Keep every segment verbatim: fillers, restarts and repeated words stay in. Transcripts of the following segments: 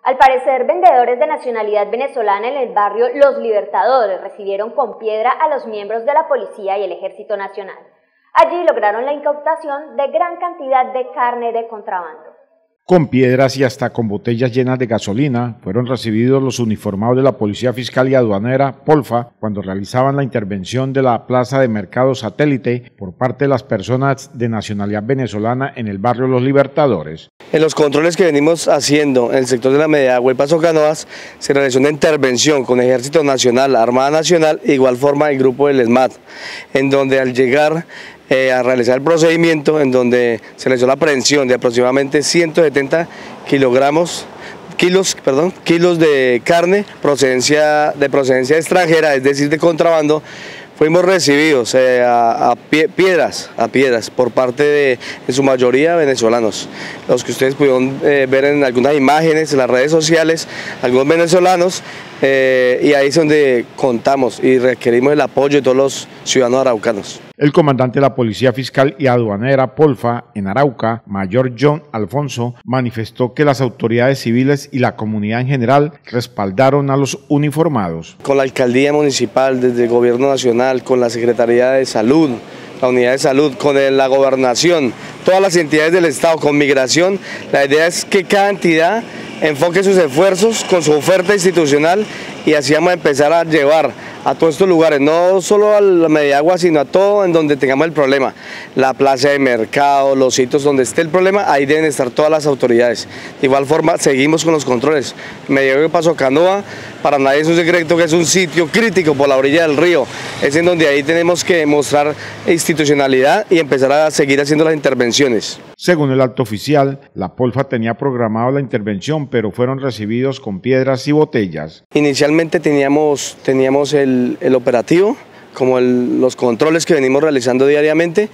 Al parecer, vendedores de nacionalidad venezolana en el barrio Los Libertadores recibieron con piedra a los miembros de la policía y el Ejército Nacional. Allí lograron la incautación de gran cantidad de carne de contrabando. Con piedras y hasta con botellas llenas de gasolina fueron recibidos los uniformados de la Policía Fiscal y Aduanera, Polfa, cuando realizaban la intervención de la plaza de mercado satélite por parte de las personas de nacionalidad venezolana en el barrio Los Libertadores. En los controles que venimos haciendo en el sector de la Mediagua y Paso Canoas, se realizó una intervención con Ejército Nacional, Armada Nacional, e igual forma el grupo del ESMAD, en donde al llegar eh, a realizar el procedimiento, en donde se realizó la aprehensión de aproximadamente ciento setenta kilogramos, kilos, perdón, kilos de carne procedencia, de procedencia extranjera, es decir, de contrabando. Fuimos recibidos eh, a, a pie, piedras, a piedras por parte de, en su mayoría, venezolanos. Los que ustedes pudieron eh, ver en algunas imágenes, en las redes sociales, algunos venezolanos, eh, y ahí es donde contamos y requerimos el apoyo de todos los ciudadanos araucanos. El comandante de la Policía Fiscal y Aduanera, Polfa, en Arauca, Mayor John Alfonso, manifestó que las autoridades civiles y la comunidad en general respaldaron a los uniformados. Con la Alcaldía Municipal, desde el Gobierno Nacional, con la Secretaría de Salud, la Unidad de Salud, con la Gobernación, todas las entidades del Estado, con Migración, la idea es que cada entidad enfoque sus esfuerzos con su oferta institucional y así vamos a empezar a llevar a todos estos lugares, no solo a la Mediagua, sino a todo en donde tengamos el problema. La plaza de mercado, los sitios donde esté el problema, ahí deben estar todas las autoridades. De igual forma, seguimos con los controles. Mediagua y Paso Canoa, para nadie es un secreto que es un sitio crítico por la orilla del río. Es en donde ahí tenemos que mostrar institucionalidad y empezar a seguir haciendo las intervenciones. Según el alto oficial, la Polfa tenía programado la intervención, pero fueron recibidos con piedras y botellas. Inicialmente teníamos, teníamos el, el operativo, como el, los controles que venimos realizando diariamente.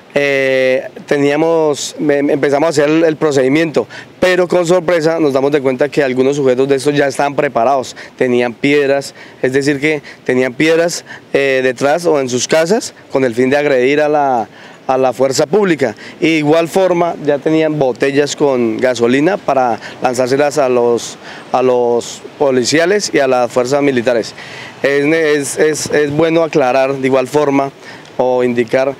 Eh, teníamos, empezamos a hacer el, el procedimiento, pero con sorpresa nos damos de cuenta que algunos sujetos de estos ya estaban preparados, tenían piedras, es decir que tenían piedras eh, detrás o en sus casas con el fin de agredir a la, a la fuerza pública. Y de igual forma ya tenían botellas con gasolina para lanzárselas a los, a los policiales y a las fuerzas militares. Es, es, es, es bueno aclarar de igual forma o indicar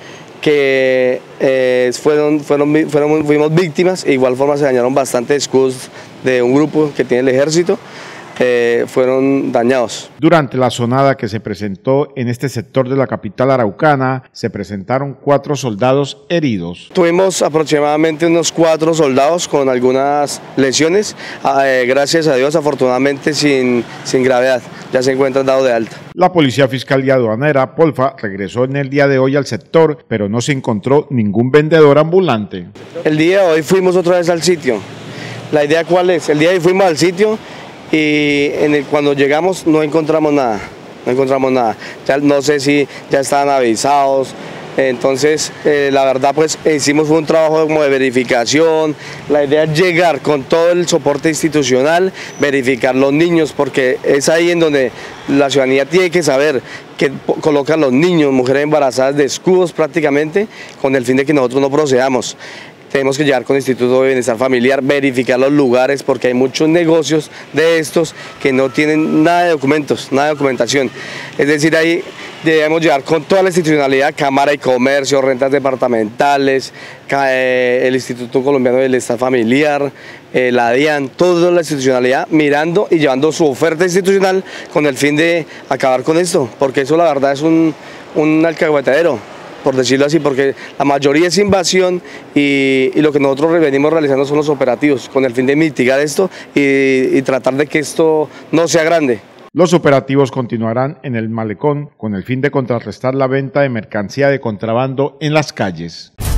que eh, fueron, fueron, fueron, fuimos víctimas, de igual forma se dañaron bastantes escudos de un grupo que tiene el ejército, eh, fueron dañados. Durante la sonada que se presentó en este sector de la capital araucana, se presentaron cuatro soldados heridos. Tuvimos aproximadamente unos cuatro soldados con algunas lesiones, eh, gracias a Dios afortunadamente sin, sin gravedad, ya se encuentran dados de alta. La Policía Fiscal y Aduanera, Polfa, regresó en el día de hoy al sector, pero no se encontró ningún vendedor ambulante. El día de hoy fuimos otra vez al sitio. ¿La idea cuál es? El día de hoy fuimos al sitio y en el, cuando llegamos no encontramos nada, no encontramos nada. Ya no sé si ya estaban avisados. Entonces, eh, la verdad, pues hicimos un trabajo como de verificación. La idea es llegar con todo el soporte institucional, verificar los niños, porque es ahí en donde la ciudadanía tiene que saber que colocan los niños, mujeres embarazadas de escudos prácticamente, con el fin de que nosotros no procedamos. Tenemos que llegar con el Instituto de Bienestar Familiar, verificar los lugares, porque hay muchos negocios de estos que no tienen nada de documentos, nada de documentación. Es decir, ahí debemos llegar con toda la institucionalidad, Cámara de Comercio, rentas departamentales, el Instituto Colombiano de Bienestar Familiar, la DIAN, toda la institucionalidad mirando y llevando su oferta institucional con el fin de acabar con esto, porque eso la verdad es un, un alcahuetadero, por decirlo así, porque la mayoría es invasión y, y lo que nosotros venimos realizando son los operativos con el fin de mitigar esto y, y tratar de que esto no sea grande. Los operativos continuarán en el malecón con el fin de contrarrestar la venta de mercancía de contrabando en las calles.